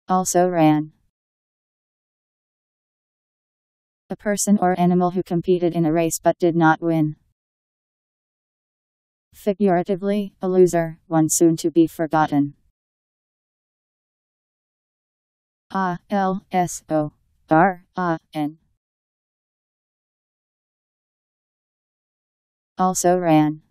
Also ran. A person or animal who competed in a race but did not win. Figuratively, a loser, one soon to be forgotten. ALSORAN. Also ran.